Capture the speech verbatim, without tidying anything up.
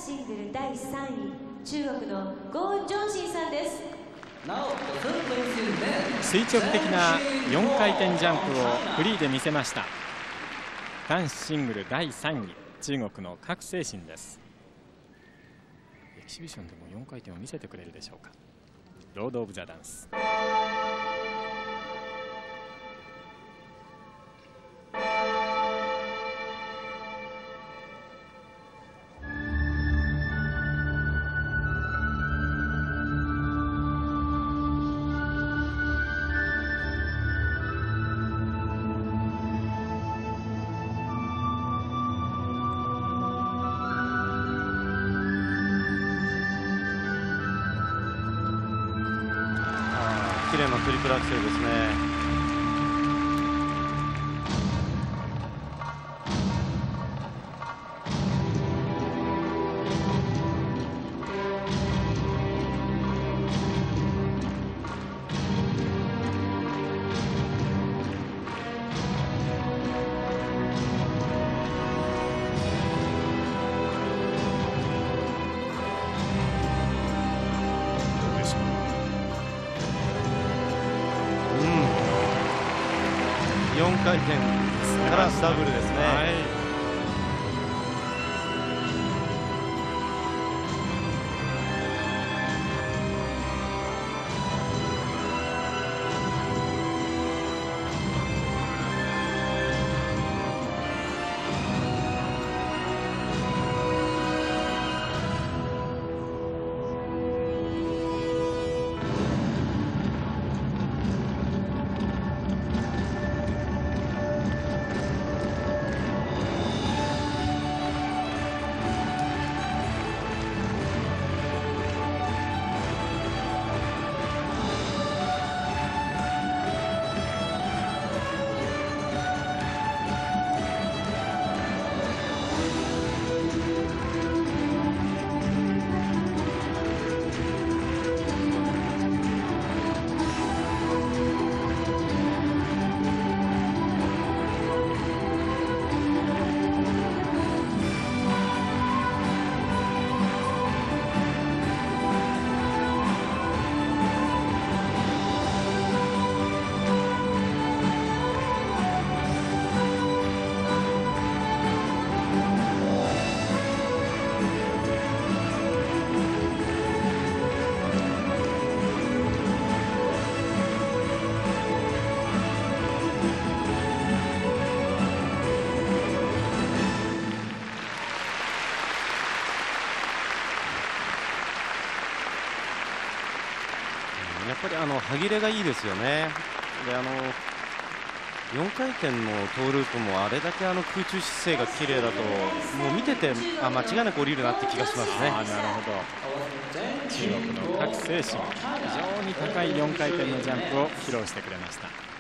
シングルだいさんい、中国のゴー・ジョンシンさんです。 垂直的なよんかいてんジャンプをフリーで見せました。男子シングルだいさんい、中国の郭清新です。エキシビションでもよんかいてんを見せてくれるでしょうか。ロード・オブ・ザ・ダンス。 綺麗なトリプルアクセルですね。よんかいてんからダブルですね。はい、やっぱりあの歯切れがいいですよね。であのよんかいてんのトーループもあれだけあの空中姿勢が綺麗だともう見ててあ間違いなく降りるなって気がしますね。 あなるほど。中国の郭清新、非常に高いよんかいてんのジャンプを披露してくれました。